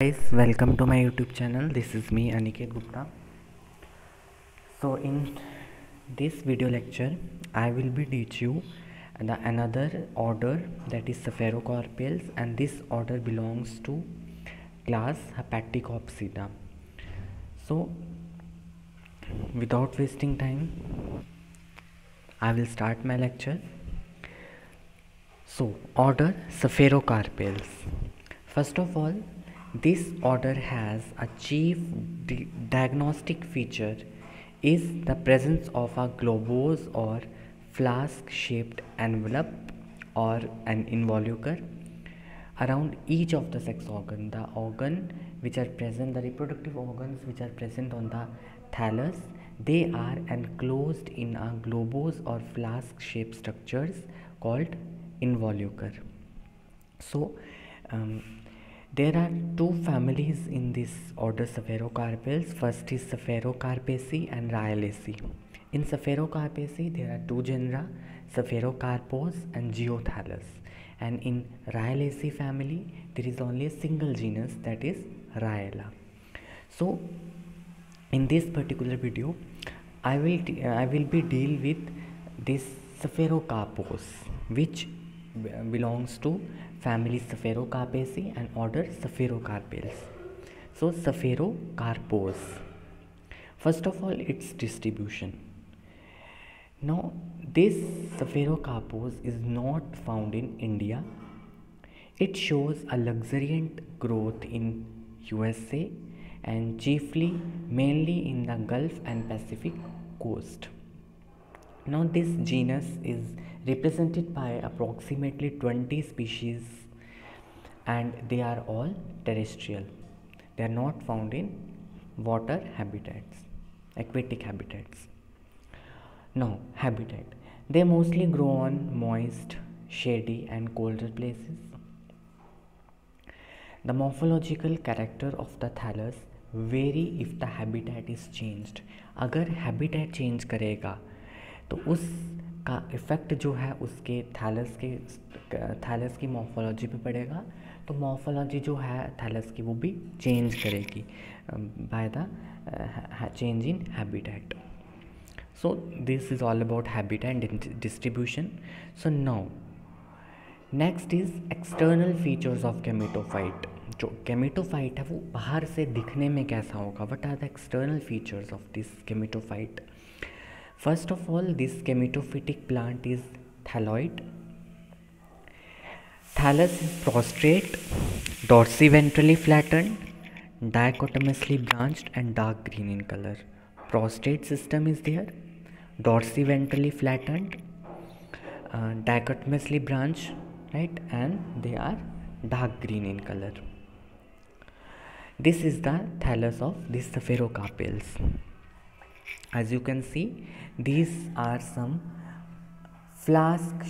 Guys, welcome to my YouTube channel. This is me Aniket Gupta. So in this video lecture I will be teach you another order, that is Sphaerocarpales, and this order belongs to class Hepaticopsida. So without wasting time I will start my lecture. So order Sphaerocarpales. First of all, this order has a chief diagnostic feature is the presence of a globose or flask shaped envelope or an involucre around each of the sex organ. The organ which are present, the reproductive organs which are present on the thallus, they are enclosed in a globose or flask shaped structures called involucre. So there are two families in this order Sphaerocarpales. First is Sphaerocarpaceae and Rhylaceae. In Sphaerocarpaceae there are two genera, Sphaerocarpos and Geothallus, and in Rhylaceae family there is only a single genus, that is Rhyla. So in this particular video I will be deal with this Sphaerocarpos, which belongs to family Sphaerocarpaceae and order Sphaerocarpales. So Sphaerocarpos, first of all, its distribution. Now this Sphaerocarpos is not found in India. It shows a luxuriant growth in USA and chiefly mainly in the Gulf and Pacific coast. Now this genus is represented by approximately 20 species and they are all terrestrial. They are not found in water habitats, aquatic habitats. Now habitat, they mostly grow on moist, shady and colder places. The morphological character of the thallus vary if the habitat is changed. अगर habitat change करेगा तो उसका effect जो है उसके thallus की morphology पे पड़ेगा, तो मॉर्फोलॉजी जो है थैलस की वो भी चेंज करेगी by the change in habitat. So this is all about habitat and distribution. So now next is external features of gametophyte. जो गेमेटोफाइट है वो बाहर से दिखने में कैसा होगा, what are the external features of this gametophyte. First of all, this gametophytic plant is thalloid. Thallus is prostrate, dorsiventrally flattened, dichotomously branched and dark green in color. Prostrate system is there, dorsiventrally flattened, dichotomously branched, right, and they are dark green in color. This is the thallus of this Sphaerocarpales. As you can see, these are some flask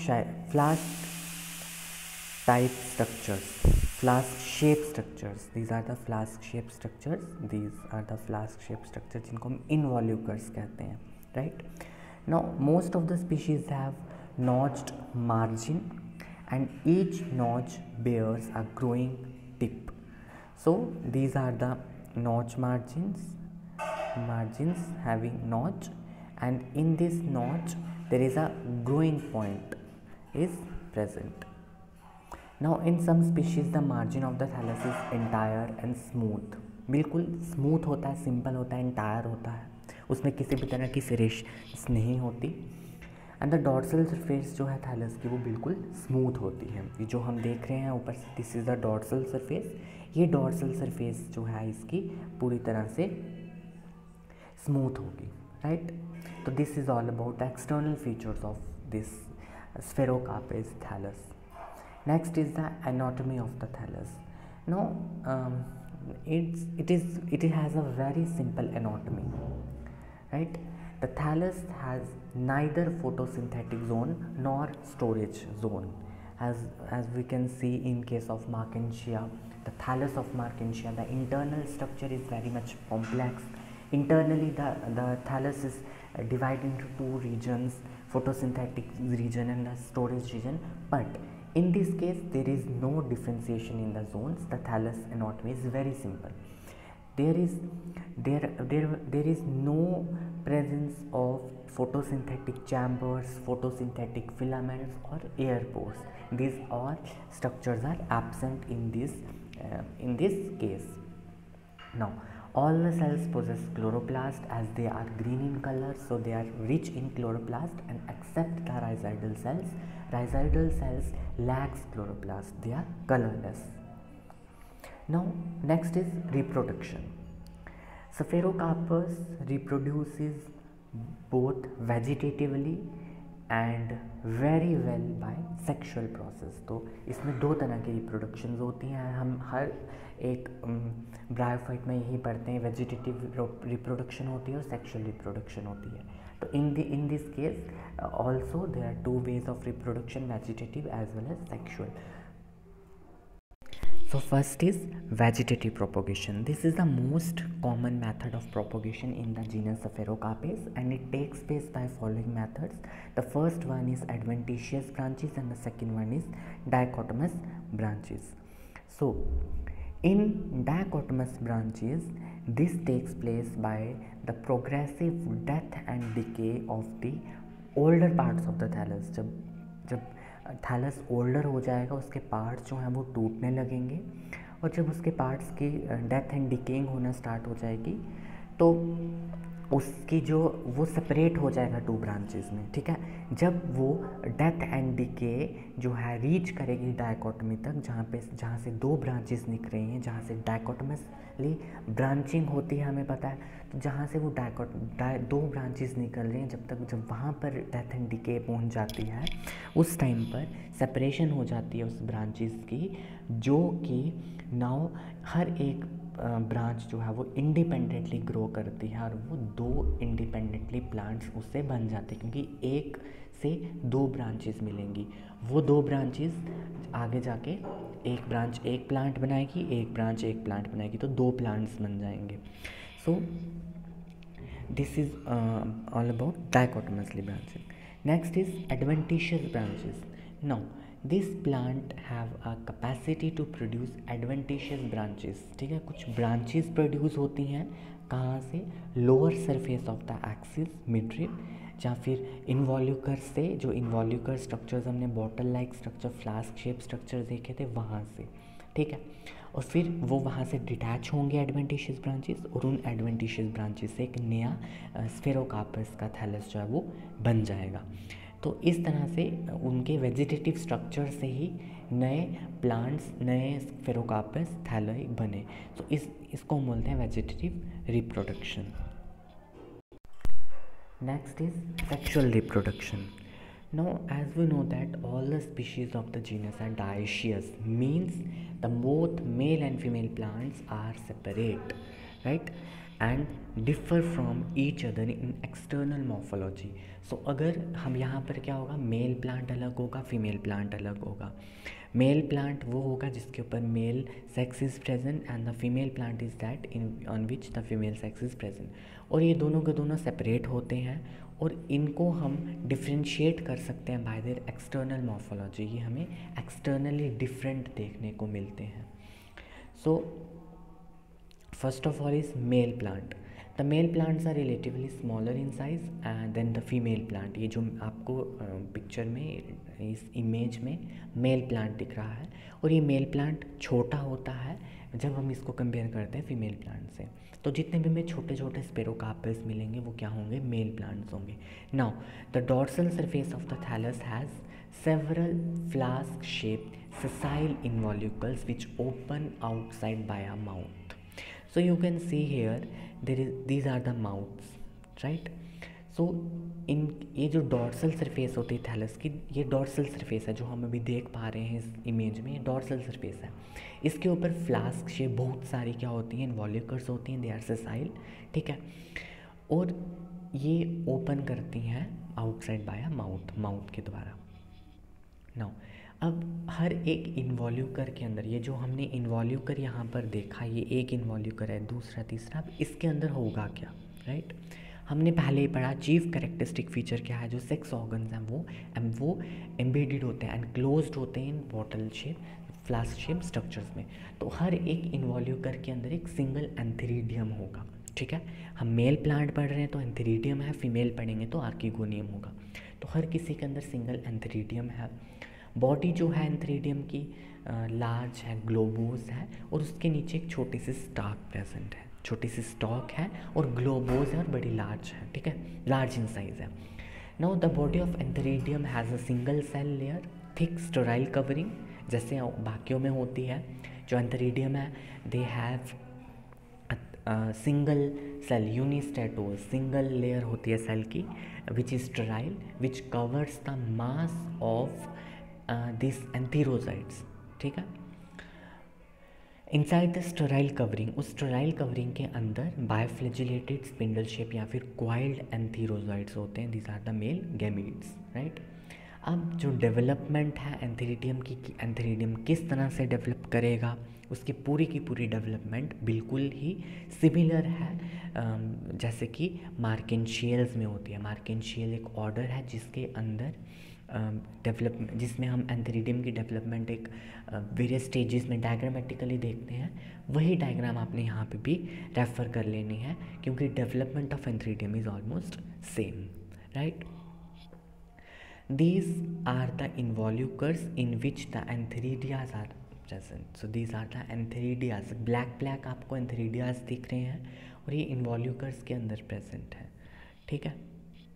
type structures, flask shaped structures. These are the flask shaped structures. These are the flask shaped structures जिनको हम involucres कहते हैं, right? Now most of the species have notched margin and each notch bears a growing tip. So these are the notch margins having notch, and in this notch there is a growing point is present. Now in some species the margin of the thallus is entire and smooth. बिल्कुल smooth होता है, simple होता है, entire होता है, उसमें किसी भी तरह की सेरेशंस नहीं होती. एंड द डॉर्सल सरफेस जो है थैलस की वो बिल्कुल स्मूथ होती है. ये जो हम देख रहे हैं ऊपर से, this is the dorsal surface. ये डॉर्सल सरफेस जो है इसकी पूरी तरह से स्मूथ होगी, राइट. तो this is all about the external features of this Sphaerocarpales thallus. Next is the anatomy of the thallus. Now it has a very simple anatomy, right. The thallus has neither photosynthetic zone nor storage zone. As we can see in case of Markensia, the thallus of Markensia, the internal structure is very much complex. Internally the thallus is divided into two regions, photosynthetic region and the storage region, but In this case, there is no differentiation in the zones. The thallus anatomy is very simple. There is no presence of photosynthetic chambers, photosynthetic filaments, or air pores. These all structures are absent in this case. Now, all the cells possess chloroplast as they are green in color, so they are rich in chloroplast, and except the rhizoidal cells. Rhizoidal cells lacks chloroplast, they are colorless. Now, next is reproduction. Spherocarpus reproduces both vegetatively and very well by sexual process. तो इसमें दो तरह की reproductions होती हैं. हम हर एक bryophyte में यही पढ़ते हैं, वेजिटेटिव रिप्रोडक्शन होती है और सेक्शुअल रिप्रोडक्शन होती है. तो in this case also there are two ways of reproduction, vegetative as well as sexual. So first is vegetative propagation. This is the most common method of propagation in the genus Spherocarpus, and it takes place by following methods. The first one is adventitious branches and the second one is dichotomous branches. So in dichotomous branches, this takes place by the progressive death and decay of the older parts of the thallus. जब thallus older हो जाएगा, उसके parts जो हैं वो टूटने लगेंगे, और जब उसके पार्ट्स की डेथ एंड डिकेइंग होना स्टार्ट हो जाएगी तो उसकी जो वो सेपरेट हो जाएगा टू ब्रांचेस में. ठीक है, जब वो डेथ एंड डिके जो है रीच करेगी डायकोटमी तक, जहाँ से दो ब्रांचेस निकल रही हैं, जहाँ से डायकोटमसली ब्रांचिंग होती है, हमें पता है. तो जहाँ से वो दो ब्रांचेस निकल रही हैं, जब वहाँ पर डेथ एंड डिके पहुँच जाती है, उस टाइम पर सेपरेशन हो जाती है उस ब्रांचेस की, जो कि नाउ हर एक ब्रांच जो है वो इंडिपेंडेंटली ग्रो करती है, और वो दो इंडिपेंडेंटली प्लांट्स उससे बन जाते हैं, क्योंकि एक से दो ब्रांचेस मिलेंगी. वो दो ब्रांचेस आगे जाके एक ब्रांच एक प्लांट बनाएगी, एक ब्रांच एक प्लांट बनाएगी, तो दो प्लांट्स बन जाएंगे. So this is all about dichotomously branches. Next is adventitious branches. Now this plant have a capacity to produce adventitious branches. ठीक है, कुछ ब्रांचेस प्रोड्यूस होती हैं कहाँ से, lower surface of the axis midrib, या फिर इन्वॉल्यूकर से, जो इन्वॉल्यूकर स्ट्रक्चर्स हमने bottle like structure, flask shape structure देखे थे, वहाँ से. ठीक है, और फिर वो वहाँ से डिटैच होंगे एडवेंटिशियस ब्रांचेस, और उन एडवेंटिशियस ब्रांचेस से एक नया स्फेरोकार्पस का थैलस जो है वो बन जाएगा. तो इस तरह से उनके वेजिटेटिव स्ट्रक्चर से ही नए प्लांट्स, नए स्फेरोकार्पस थैलोई बने. तो इसको बोलते हैं vegetative reproduction. Next is sexual reproduction. Now, as we know that all the species of the genus are dioecious, means the both male and female plants are separate, right, and differ from each other in external morphology. So अगर हम यहाँ पर क्या होगा, male plant अलग होगा, female plant अलग होगा. मेल प्लांट वो होगा जिसके ऊपर male sex is present, and the female plant is that on which the female sex is present. और ये दोनों के दोनों सेपरेट होते हैं, और इनको हम डिफ्रेंशिएट कर सकते हैं बाय देयर एक्सटर्नल मॉर्फोलॉजी. ये हमें एक्सटर्नली डिफरेंट देखने को मिलते हैं. So first of all is male plant. The male plants are relatively smaller in size than the female plant. ये जो आपको पिक्चर में, इस इमेज में मेल प्लांट दिख रहा है, और ये मेल प्लांट छोटा होता है जब हम इसको कंपेयर करते हैं फीमेल प्लांट से. तो जितने भी हमें छोटे छोटे स्पेरोकार्पस मिलेंगे वो क्या होंगे, मेल प्लांट्स होंगे. Now the dorsal surface of the thallus has several flask shape sessile involucres which open outside by a mouth. So you can see here these are the mouths, right? So in ये जो dorsal surface होती है thallus की, ये dorsal surface है जो हम अभी देख पा रहे हैं इस इमेज में. ये डॉर्सल सरफेस है, इसके ऊपर फ्लास्क शेप बहुत सारी क्या होती हैं, इन्वॉल्यूकर्स होती हैं, दे आर सेसाइल. ठीक है, और ये ओपन करती हैं आउटसाइड बाय माउथ के द्वारा. नाउ अब हर एक इन्वॉल्यूकर के अंदर, ये जो हमने इन्वॉल्यूकर यहाँ पर देखा, ये एक इन्वॉल्यूकर है, दूसरा तीसरा, अब इसके अंदर होगा क्या, राइट? हमने पहले ही पढ़ा चीफ कैरेक्टरिस्टिक फीचर क्या है, जो सेक्स ऑर्गन्स हैं वो एम्बेडेड होते हैं एंड क्लोज्ड होते हैं in bottle shape flask shape structures में। तो हर एक इन्वॉल्यूकर के अंदर एक सिंगल एंथीरिडियम होगा, ठीक है। हम मेल प्लांट पढ़ रहे हैं तो एंथीरिडियम है, फीमेल पढ़ेंगे तो आर्किगोनियम होगा। तो हर किसी के अंदर सिंगल एंथीरिडियम है। बॉडी जो है एंथीरिडियम की लार्ज है, ग्लोबोस है, और उसके नीचे एक छोटी सी स्टाक प्रेजेंट है, छोटी सी स्टॉक है और ग्लोबोस है और बड़ी लार्ज है, ठीक है, लार्ज इन साइज है। Now the body of antheridium has a single cell layer, thick sterile covering, जैसे बाकियों में होती है। जो एंथीरिडियम है they have single cell unistratose, single layer होती है सेल की, which is sterile, which covers the mass of this antherozoids, ठीक है। इनसाइड द स्टेराइल कवरिंग, उस स्टेराइल कवरिंग के अंदर बायोफ्लैजिलेटेड स्पिंडल शेप या फिर क्वाइल्ड एंथीरोसाइट्स होते हैं, this are the male gametes, right. अब जो डेवलपमेंट है एंथीरिडियम की, एंथीरिडियम किस तरह से डेवलप करेगा, उसकी पूरी की पूरी डेवलपमेंट बिल्कुल ही सिमिलर है जैसे कि मार्केंशियल्स में होती है। मार्केंशियल एक ऑर्डर है जिसके अंदर डेवलपमेंट, जिसमें हम एंथीरिडियम की डेवलपमेंट एक वेरियस स्टेजेस में डायग्रामेटिकली देखते हैं। वही डायग्राम आपने यहाँ पे भी रेफर कर लेनी है, क्योंकि development of antheridium is almost same, right. These are the involucres in which the antheridias are present. So these are the antheridias. black आपको antheridias दिख रहे हैं और ये involucres के अंदर present है, ठीक है।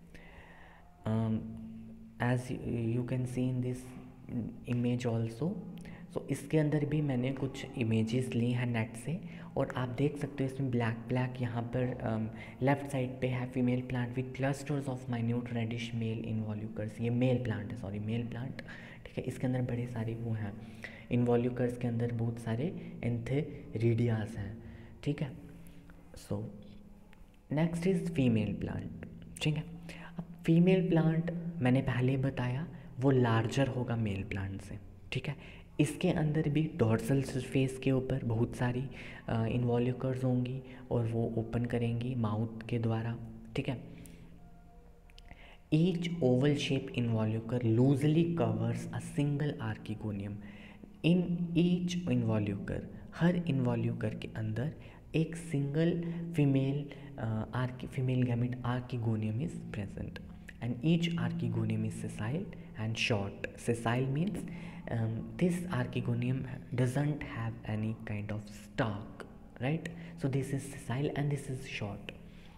As you can see in this image also, so इसके अंदर भी मैंने कुछ इमेजेस ली हैं नेट से, और आप देख सकते हो इसमें ब्लैक यहाँ पर लेफ्ट साइड पे है female plant with clusters of minute reddish male involucres. ये मेल प्लांट है, सॉरी मेल प्लांट, ठीक है। इसके अंदर बड़े सारे वो हैं इन्वॉल्यूकर्स के अंदर, बहुत सारे एंथेरिडियास हैं, ठीक है। So next is female plant, ठीक है। अब फीमेल प्लांट मैंने पहले बताया वो लार्जर होगा मेल प्लांट से, ठीक है। इसके अंदर भी डॉर्सल सरफेस के ऊपर बहुत सारी इन्वॉल्यूकर्स होंगी और वो ओपन करेंगी माउथ के द्वारा, ठीक है। Each oval shape involucre loosely covers a single archegonium. In each involucre, हर इन्वॉल्यूकर के अंदर एक single female gamete archegonium is present, and each archegonium is sessile and short. Sessile means this archegonium doesn't have any kind of stalk, right? So this is sessile and this is short.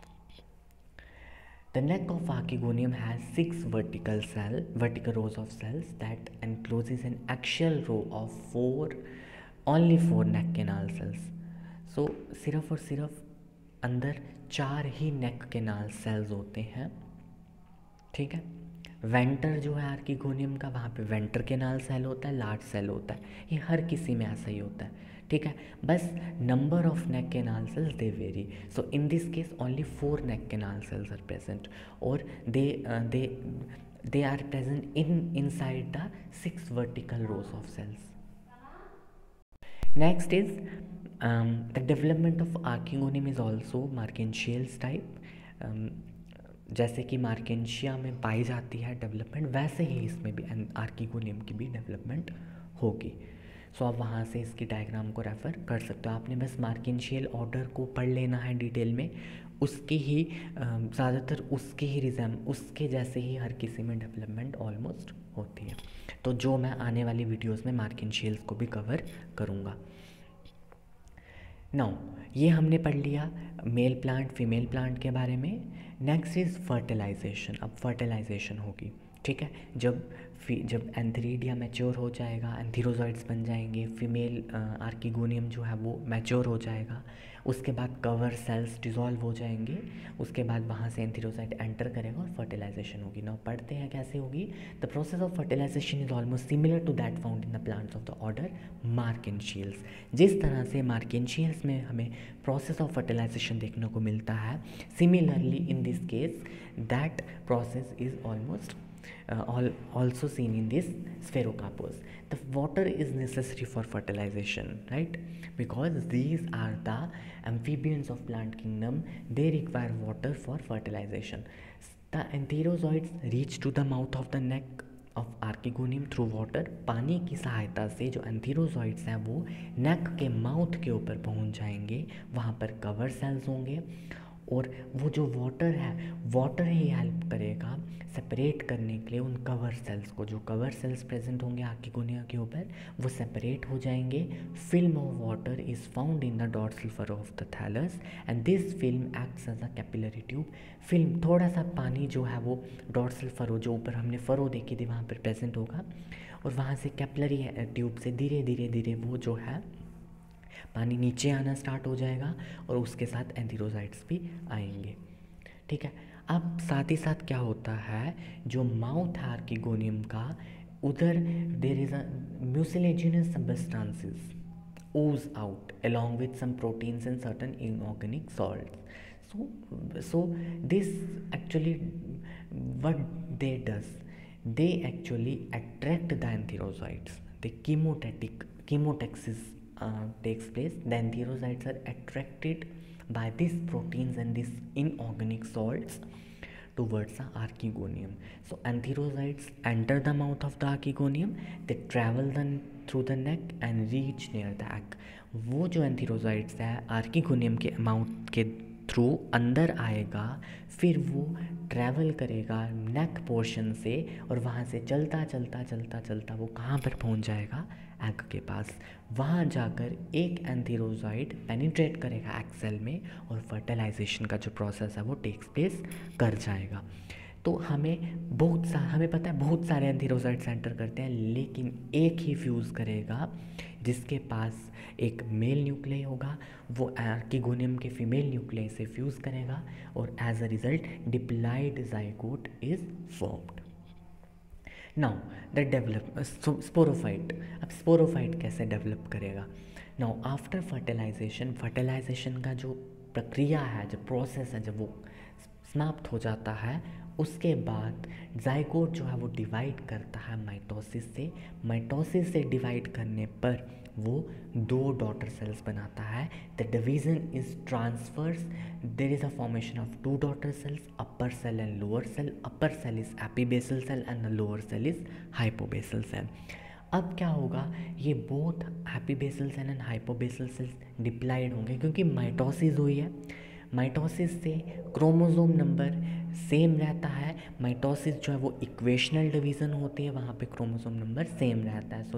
The neck of archegonium has 6 vertical rows of cells that encloses an axial row of only 4 neck canal cells. So सिर्फ और सिर्फ अंदर 4 ही neck canal cells होते हैं, ठीक है। Vendor जो है आर्किगोनियम का, वहाँ पे वेंटर केनाल सेल होता है, लार्ज सेल होता है, ये हर किसी में ऐसा ही होता है, ठीक है। बस number of neck canal cells they vary. So in this case only 4 neck canal cells are present और they are present inside the 6 vertical rows of cells. Next is the development of archegonium is also marchantiales type. जैसे कि Marchantia में पाई जाती है development, वैसे ही इसमें भी archegonium की भी डेवलपमेंट होगी। सो आप वहाँ से इसकी डायग्राम को रेफ़र कर सकते हो। आपने बस मार्केंशियल ऑर्डर को पढ़ लेना है डिटेल में, उसकी ही ज़्यादातर उसके जैसे ही हर किसी में डेवलपमेंट ऑलमोस्ट होती है। तो जो मैं आने वाली वीडियोज़ में मार्केंशियल्स को भी कवर करूँगा। नाउ ये हमने पढ़ लिया मेल प्लांट फीमेल प्लांट के बारे में। Next is fertilization. अब फर्टिलाइजेशन होगी, ठीक है। जब एंथीरिडिया मैच्योर हो जाएगा, एंथीरोजॉइड्स बन जाएंगे, फीमेल आर्किगोनियम जो है वो मैच्योर हो जाएगा, उसके बाद कवर सेल्स डिज़ोल्व हो जाएंगे, उसके बाद वहाँ से एंथीरोसाइट एंटर करेगा और फर्टिलाइजेशन होगी। नाउ पढ़ते हैं कैसे होगी। The process of fertilization is almost similar to that found in the plants of the order marchantiales. जिस तरह से मार्केंशियल्स में हमें प्रोसेस ऑफ फर्टिलाइजेशन देखने को मिलता है, similarly in this case that process is almost also seen in this spherocarpus. The water is necessary for fertilization, right? Because these are the amphibians of plant kingdom, they require water for fertilization. The antherozoids reach to the mouth of the neck of archegonium through water. पानी की सहायता से जो एंथीरोजॉइड्स हैं वो नेक के mouth के ऊपर पहुंच जाएंगे. वहाँ पर कवर सेल्स होंगे और वो जो वाटर है, वाटर ही हेल्प करेगा सेपरेट करने के लिए उन कवर सेल्स को. जो कवर सेल्स प्रेजेंट होंगे आर्किगोनिया के ऊपर वो सेपरेट हो जाएंगे. Film of water is found in the dorsal furrow of the thallus and this film acts as a capillary tube. Film, थोड़ा सा पानी जो है वो डॉर्सल फरो, जो ऊपर हमने फरो देखी थी वहाँ पर प्रेजेंट होगा और वहाँ से कैपिलरी ट्यूब से धीरे धीरे धीरे वो जो है पानी नीचे आना स्टार्ट हो जाएगा और उसके साथ एंथीरोजाइट्स भी आएंगे. ठीक है. अब साथ ही साथ क्या होता है, जो माउथ है आर्किगोनियम का, उधर there is a mucilaginous substances ooze out along with some proteins and certain inorganic salts. So this actually what they does, they actually attract the antherozoids. The chemotaxis takes place. The antherozoids are attracted by these proteins and these inorganic salts towards the archegonium. So antherozoids enter the mouth of the archegonium, they travel through the neck and reach near the egg. वो जो एंथीरोजाइड्स है archegonium के mouth के through अंदर आएगा, फिर वो travel करेगा नेक पोर्शन से और वहाँ से चलता चलता चलता चलता वो कहाँ पर पहुँच जाएगा, एग के पास. वहाँ जाकर एक एंथीरोजाइड पेनिट्रेट करेगा एग सेल में और फर्टिलाइजेशन का जो प्रोसेस है वो टेक्स प्लेस कर जाएगा. तो हमें पता है बहुत सारे एंथीरोजाइड्स एंटर करते हैं, लेकिन एक ही फ्यूज़ करेगा जिसके पास एक मेल न्यूक्लियस होगा. वो आर्किगोनियम के फीमेल न्यूक्लियस से फ्यूज़ करेगा और as a result diploid zygote is formed. Now the develop sporophyte. अब स्पोरोफाइट कैसे डेवलप करेगा? नाउ आफ्टर फर्टिलाइजेशन का जो प्रक्रिया है, जो प्रोसेस है, जब वो समाप्त हो जाता है, उसके बाद जाइगोट जो है वो डिवाइड करता है माइटोसिस से. माइटोसिस से डिवाइड करने पर वो 2 डॉटर सेल्स बनाता है. The division is transverse. There is a formation of 2 daughter cells, upper cell and lower cell. Upper cell is epibasal cell and the lower cell is hypobasal cell. अब क्या होगा, ये both epibasal cell and hypobasal cells diploid होंगे क्योंकि mitosis हुई है. Mitosis से chromosome number same रहता है. माइटोसिस जो है वो इक्वेशनल डिवीज़न होती है, वहाँ पे क्रोमोसोम नंबर सेम रहता है. सो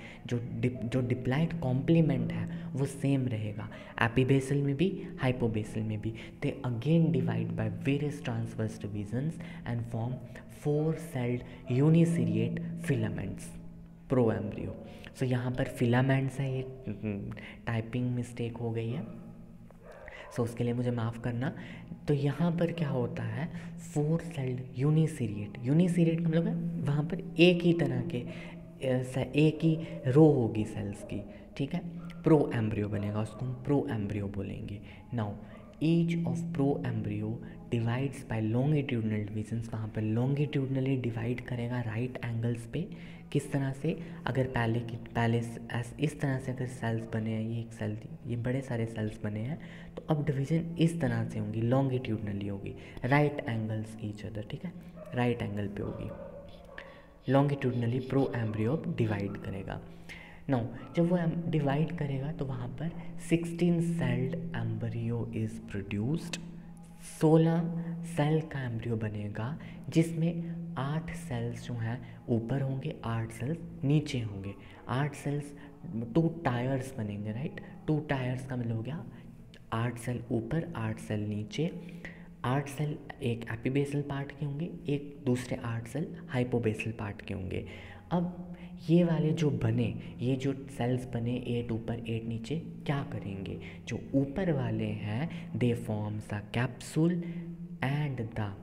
जो डिप्लाइड कॉम्प्लीमेंट है वो सेम रहेगा एपीबेसल में भी हाइपोबेसल में भी. They again divide by various transverse divisions and form 4 celled uniseriate filaments proembryo. So यहाँ पर फिलामेंट्स है, ये टाइपिंग मिस्टेक हो गई है, सो उसके लिए मुझे माफ़ करना. तो यहाँ पर क्या होता है, 4 सेल्ड यूनिसीरिएट का मतलब है वहाँ पर एक ही तरह के एक ही रो होगी सेल्स की. ठीक है. प्रो एम्ब्रियो बनेगा, उसको हम प्रो एम्ब्रियो बोलेंगे. Now each of proembryo divides by longitudinal divisions. वहाँ पर लॉन्गिट्यूडनली डिवाइड करेगा राइट एंगल्स पे. किस तरह से, अगर पहले इस तरह से अगर सेल्स बने हैं, ये एक सेल, ये बड़े सारे सेल्स बने हैं, तो अब डिवीज़न इस तरह से होंगी, लॉन्गिट्यूडनली होगी, राइट एंगल्स ईच अदर. ठीक है, राइट एंगल पे होगी. लॉन्गिट्यूडनली प्रो एम्ब्रियो डिवाइड करेगा. नाउ जब वो डिवाइड करेगा तो वहाँ पर 16 celled embryo is produced. 16 cell का एम्ब्रियो बनेगा जिसमें 8 सेल्स जो हैं ऊपर होंगे, 8 सेल्स नीचे होंगे. 8 सेल्स 2 टायर्स बनेंगे, राइट. 2 टायर्स का मतलब हो गया 8 सेल ऊपर 8 सेल नीचे. 8 सेल एक एपीबेसल पार्ट के होंगे, एक दूसरे 8 सेल हाइपोबेसल पार्ट के होंगे. अब ये वाले जो बने, ये जो सेल्स बने 8 ऊपर 8 नीचे, क्या करेंगे, जो ऊपर वाले हैं they forms the capsule and the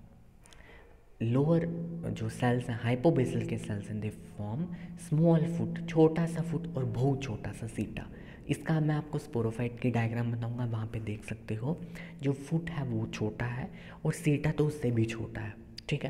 lower जो सेल्स हैं हाइपोबेसल के सेल्स हैं दे फॉर्म स्मॉल फुट, छोटा सा फुट और बहुत छोटा सा सीटा. इसका मैं आपको स्पोरोफाइट की डायग्राम बताऊंगा, वहाँ पे देख सकते हो. जो फुट है वो छोटा है और सीटा तो उससे भी छोटा है. ठीक है.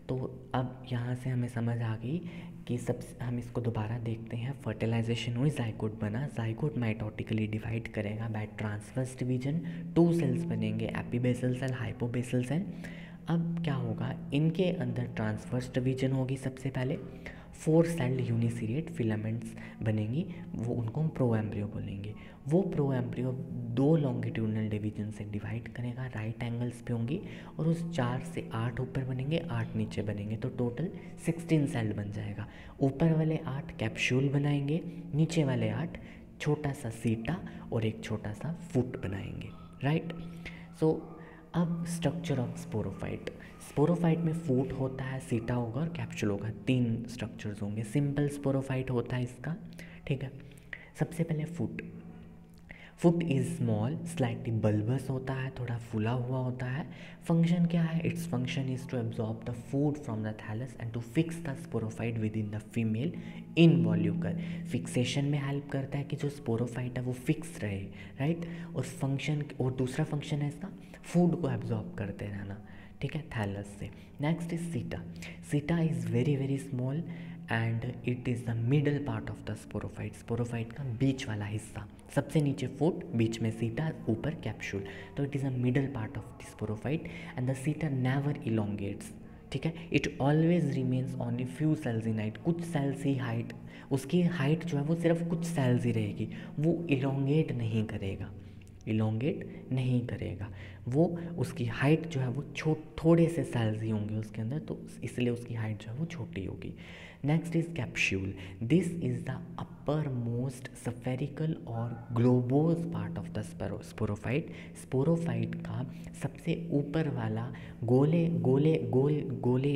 तो अब यहाँ से हमें समझ आ गई कि सब हम इसको दोबारा देखते हैं। फर्टिलाइजेशन हुई, जाइगोट बना, जाइगोट माइटोटिकली डिवाइड करेगा बाय ट्रांसवर्स डिवीजन, 2 सेल्स बनेंगे, एपीबेसल सेल, हाइपोबेसल सेल। अब क्या होगा, इनके अंदर ट्रांसवर्स डिवीजन होगी सबसे पहले, 4 सेल्ड यूनिसीरिएट फिलामेंट्स बनेंगी, वो उनको हम प्रोएम्ब्रियो बोलेंगे। वो प्रोएम्ब्रियो 2 लॉन्गिट्यूडनल डिवीजन से डिवाइड करेगा, राइट एंगल्स पे होंगी, और उस 4 से 8 ऊपर बनेंगे, 8 नीचे बनेंगे, तो टोटल 16 सेल बन जाएगा। ऊपर वाले 8 कैप्सूल बनाएंगे, नीचे वाले 8 छोटा सा सीटा और एक छोटा सा फुट बनाएंगे, राइट। सो अब स्ट्रक्चर ऑफ स्पोरोफाइट, स्पोरोफाइट में फूट होता है, सीटा होगा और कैप्सूल होगा, 3 स्ट्रक्चर्स होंगे। सिंपल स्पोरोफाइट होता है इसका, ठीक है। सबसे पहले foot, foot is small, slightly bulbous होता है, थोड़ा फूला हुआ होता है। फंक्शन क्या है, its function is to absorb the food from the thallus and to fix the sporophyte within the female involucre. Fixation में हेल्प करता है कि जो स्पोरोफाइट है वो फिक्स रहे, राइट। और फंक्शन, और दूसरा फंक्शन है इसका फूड को एब्जॉर्ब करते रहना, ठीक है, थैलस से। Next is seta, seta is very very small and it is the middle part of the sporophyte, sporophyte का बीच वाला हिस्सा, सबसे नीचे फुट, बीच में सीटा, ऊपर कैप्सूल, तो it is a middle part of the sporophyte and the seta never elongates, ठीक है। It always remains only few cells in height, कुछ सेल्स ही हाइट, उसकी हाइट जो है वो सिर्फ कुछ सेल्स ही रहेगी, वो इलोंगेट नहीं करेगा, इलोंगेट नहीं करेगा वो, उसकी हाइट जो है वो थोड़े से सेल्स ही होंगे उसके अंदर, तो इसलिए उसकी हाइट जो है वो छोटी होगी। Next is capsule, this is the uppermost spherical और globose part of the sporophyte. Sporophyte का सबसे ऊपर वाला गोले गोले गोल गोले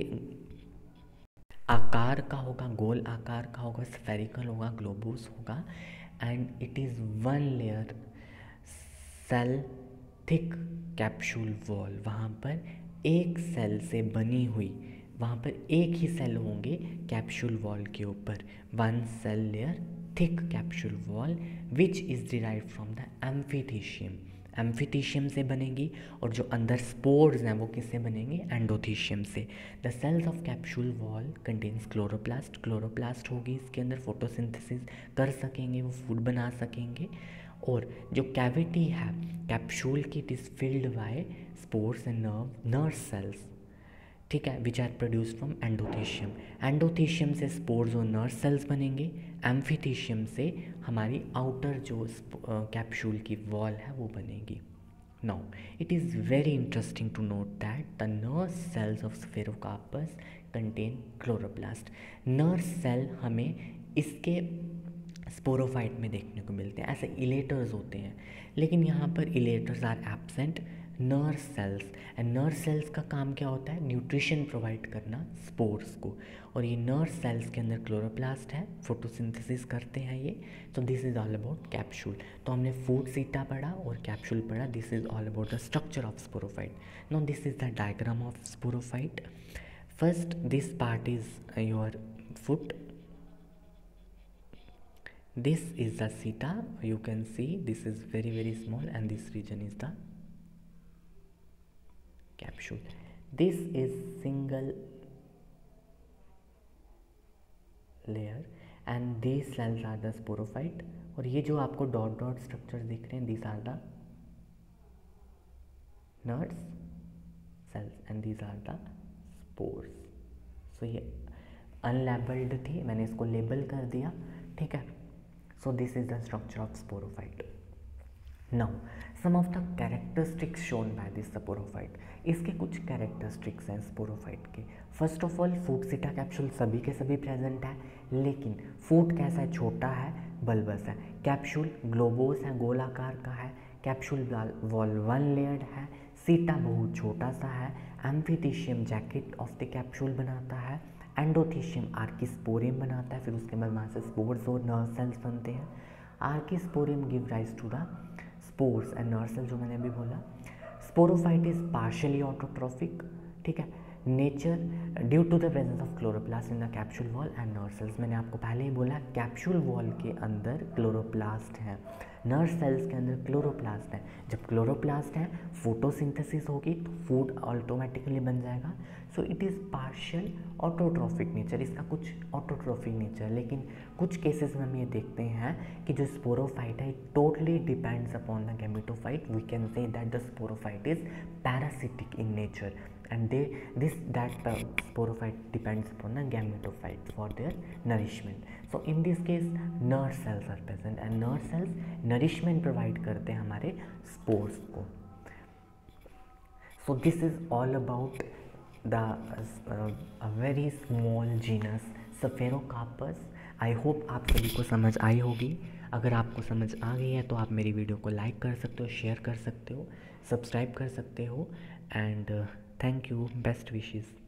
आकार का होगा, गोल आकार का होगा, स्फेरिकल होगा, ग्लोबोस होगा, and it is 1 layer cell thick capsule wall, वहाँ पर एक सेल से बनी हुई, वहाँ पर एक ही सेल होंगे कैप्सूल वॉल के ऊपर, 1 cell layer thick capsule wall which is derived from the amphithecium, amphithecium से बनेगी, और जो अंदर स्पोर्स हैं वो किससे बनेंगे, एंडोथीशियम से। The cells of capsule wall contains chloroplast, chloroplast होगी इसके अंदर, फोटोसिंथेसिस कर सकेंगे, वो फूड बना सकेंगे। और जो कैविटी है कैप्सूल की, it is filled by spores and nerve cells, ठीक है, which are produced from endothecium. Endothecium से स्पोर्स और नर्व सेल्स बनेंगे, एम्फीथीशियम से हमारी आउटर जो कैप्सूल की वॉल है वो बनेगी। Now it is very interesting to note that the nerve cells of Sphaerocarpus contain chloroplast. Nerve cell हमें इसके स्पोरोफाइट में देखने को मिलते हैं, ऐसे इलेटर्स होते हैं, लेकिन यहाँ पर elaters are absent, nerve cells, and nerve cells का काम क्या होता है, न्यूट्रिशन प्रोवाइड करना स्पोर्स को, और ये नर्व सेल्स के अंदर क्लोरोप्लास्ट है, फोटोसिंथेसिस करते हैं ये। तो this is all about capsule. तो हमने फूड सीटा पढ़ा और कैप्सूल पढ़ा, this is all about the structure of sporophyte. Now this is the diagram of sporophyte. First this part is your foot, this is the seta, you can see this is very very small, and this region is the capsule. This is single layer and these cells are the sporophyte, और ये जो आपको dot dot structure दिख रहे हैं, these are the nerves cells and these are the spores. so ये unlabeled थी, मैंने इसको लेबल कर दिया, ठीक है। So this is the structure of sporophyte. Now some of the characteristics shown by this sporophyte. इसके कुछ characteristics हैं स्पोरोफाइट के। फर्स्ट ऑफ ऑल फूट सीटा कैप्सूल सभी के सभी प्रेजेंट है, लेकिन फूट कैसा है, छोटा है, बल्बस है। कैप्सूल ग्लोबोस है, गोलाकार का है। कैप्सूल वॉल 1 लेयर्ड है। सीटा बहुत छोटा सा है। Amphithecium jacket of the capsule बनाता है। एंडोथीशियम आर्किस्पोरियम बनाता है, फिर उसके बाद वहाँ से स्पोर्स और नर्व सेल्स बनते हैं। Archesporium give rise to the spores and nerve cell, जो मैंने अभी बोला। स्पोरोफाइट इज पार्शियली ऑटोट्रॉफिक, ठीक है, nature due to the presence of chloroplast in the capsule wall and nerve cells. मैंने आपको पहले ही बोला कैप्सूल वॉल के अंदर क्लोरोप्लास्ट है, नर्व सेल्स के अंदर क्लोरोप्लास्ट है। जब क्लोरोप्लास्ट है, फोटोसिंथेसिस होगी तो फूड ऑटोमेटिकली बन जाएगा। So it is partial autotrophic nature, इसका कुछ ऑटोट्रॉफिक नेचर। लेकिन कुछ केसेस में हम ये देखते हैं कि जो स्पोरोफाइट है, it totally depends upon the gametophyte. We can say that the sporophyte is parasitic in nature and that sporophyte depends upon the gametophyte for their nourishment. So in this case nerve cells are present and nerve cells nourishment provide करते हैं हमारे spores को. So this is all about the a very small genus Sphaerocarpus. I hope आप सभी को समझ आई होगी. अगर आपको समझ आ गई है तो आप मेरी वीडियो को लाइक कर सकते हो, शेयर कर सकते हो, सब्सक्राइब कर सकते हो and thank you. Best wishes.